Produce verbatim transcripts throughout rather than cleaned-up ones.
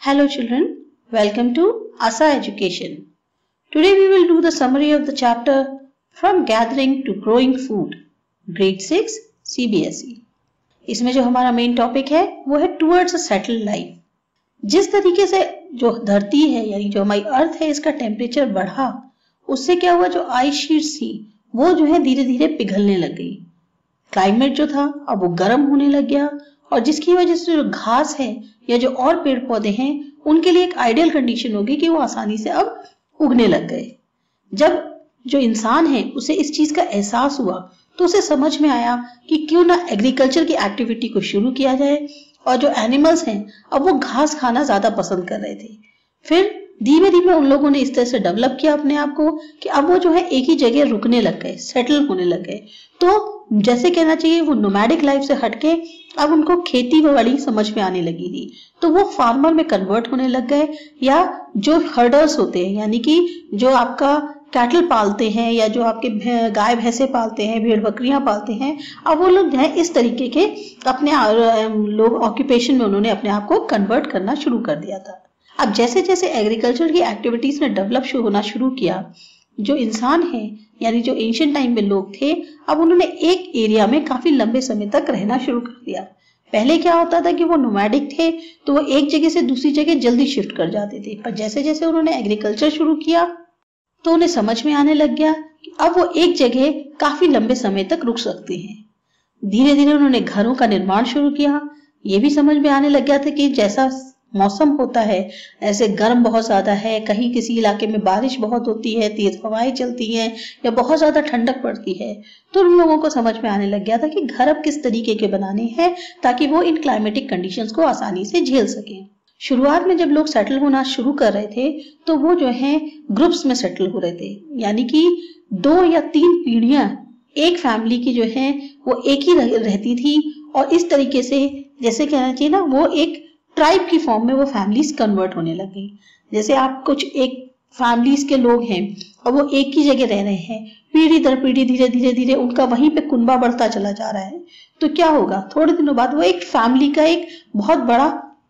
Hello children, welcome to Asa Education. Today we will do the summary of the chapter From Gathering to Growing Food, Grade six C B S E. इसमें जो हमारा main topic है वो है towards a settled life. जिस तरीके से जो धरती है यानी जो हमारी अर्थ है इसका टेम्परेचर बढ़ा, उससे क्या हुआ, जो आइस शीट्स थी वो जो है धीरे धीरे पिघलने लग गई। क्लाइमेट जो था अब वो गर्म होने लग गया और जिसकी वजह से जो घास है या जो और पेड़ पौधे हैं उनके लिए एक आइडियल कंडीशन होगी कि वो आसानी से अब उगने लग गए। जब जो इंसान है उसे इस चीज का एहसास हुआ तो उसे समझ में आया कि क्यों ना एग्रीकल्चर की एक्टिविटी को शुरू किया जाए, और जो एनिमल्स हैं अब वो घास खाना ज्यादा पसंद कर रहे थे। फिर धीमे धीमे उन लोगों ने इस तरह से डेवलप किया अपने आप को कि अब वो जो है एक ही जगह रुकने लग गए, सेटल होने लग गए। तो जैसे कहना चाहिए वो नोमैडिक लाइफ से हटके अब उनको खेती बाड़ी समझ में आने लगी थी, तो वो फार्मर में कन्वर्ट होने लग गए, या जो हर्डर्स होते हैं यानी कि जो आपका कैटल पालते हैं या जो आपके गाय भैंसे पालते हैं, भेड़ बकरियां पालते हैं, अब वो लोग जो है इस तरीके के अपने लोग ऑक्यूपेशन में उन्होंने अपने आप को कन्वर्ट करना शुरू कर दिया था। अब जैसे जैसे एग्रीकल्चर की एक्टिविटीज ने डेवलप होना शुरू किया, जो इंसान है यानी जो एंशिएंट टाइम में लोग थे अब उन्होंने एक एरिया में काफी लंबे समय तक रहना शुरू कर दिया। पहले क्या होता था कि वो नोमैडिक थे तो वो एक जगह से दूसरी जगह जल्दी शिफ्ट कर जाते थे, पर जैसे जैसे उन्होंने एग्रीकल्चर शुरू किया तो उन्हें समझ में आने लग गया कि अब वो एक जगह काफी लंबे समय तक रुक सकते हैं। धीरे धीरे उन्होंने घरों का निर्माण शुरू किया। ये भी समझ में आने लग गया था कि जैसा मौसम होता है, ऐसे गर्म बहुत ज्यादा है, कहीं किसी इलाके में बारिश बहुत होती है, तेज हवाएं चलती हैं या बहुत ज्यादा ठंडक पड़ती है, तो उन लोगों को समझ में आने लग गया था कि घर अब किस तरीके के बनाने हैं ताकि वो इन क्लाइमेटिक कंडीशंस को आसानी से झेल सकें। शुरुआत में जब लोग सेटल होना शुरू कर रहे थे तो वो जो है ग्रुप्स में सेटल हो रहे थे, यानी कि दो या तीन पीढ़ियां एक फैमिली की जो है वो एक ही रहती थी, और इस तरीके से जैसे कहना चाहिए ना वो एक ट्राइब की फॉर्म में वो फैमिलीज कन्वर्ट होने लग गई। जैसे आप कुछ एक फैमिलीज के लोग हैं और वो एक ही जगह रह रहे हैं, पीढ़ी दर पीढ़ी धीरे धीरे धीरे उनका वहीं पे कुनबा बढ़ता चला जा रहा है, तो क्या होगा, थोड़े दिनों बाद वो एक फैमिली का एक बहुत बड़ा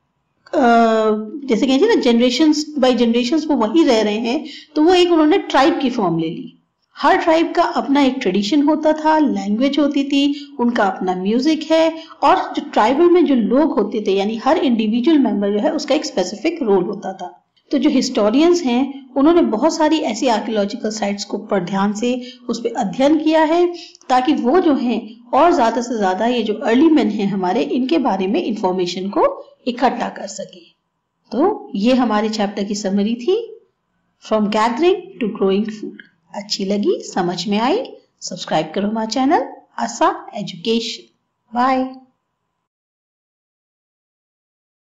जैसे कहते हैं ना जनरेशन बाय जनरेशन वो वहीं रह रहे हैं, तो वो एक उन्होंने ट्राइब की फॉर्म ले ली। हर ट्राइब का अपना एक ट्रेडिशन होता था, लैंग्वेज होती थी, उनका अपना म्यूजिक है, और जो ट्राइबल में जो लोग होते थे यानी हर इंडिविजुअल मेंबर जो है उसका एक स्पेसिफिक रोल होता था। तो जो हिस्टोरियंस हैं उन्होंने बहुत सारी ऐसी आर्कियोलॉजिकल साइट्स को पर ध्यान से उस पर अध्ययन किया है ताकि वो जो है और ज्यादा से ज्यादा ये जो अर्ली मैन है हमारे इनके बारे में इंफॉर्मेशन को इकट्ठा कर सके। तो ये हमारे चैप्टर की समरी थी, from gathering to growing food. अच्छी लगी, समझ में आई, सब्सक्राइब करो हमारा चैनल आसा एजुकेशन। बाय।